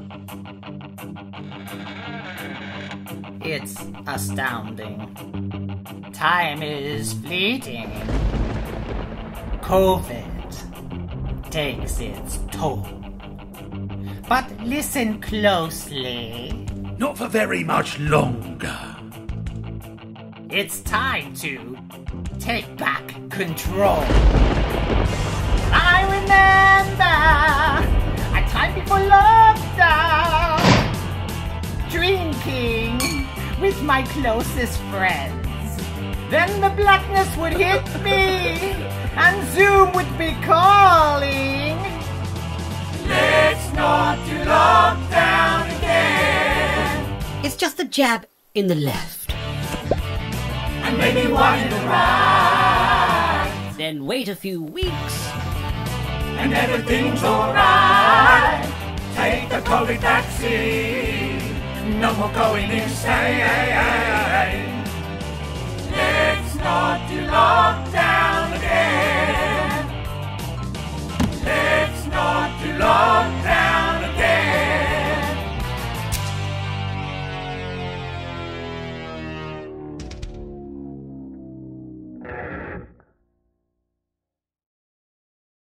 It's astounding. Time is fleeting. COVID takes its toll. But listen closely. Not for very much longer. It's time to take back control. I remember a time before lockdown, drinking with my closest friends. Then the blackness would hit me, and Zoom would be calling. Let's not do lockdown again. It's just a jab in the left. And maybe one in the right. Then wait a few weeks. And everything's alright. Take the COVID vaccine. No more going insane. Let's not do lockdown again.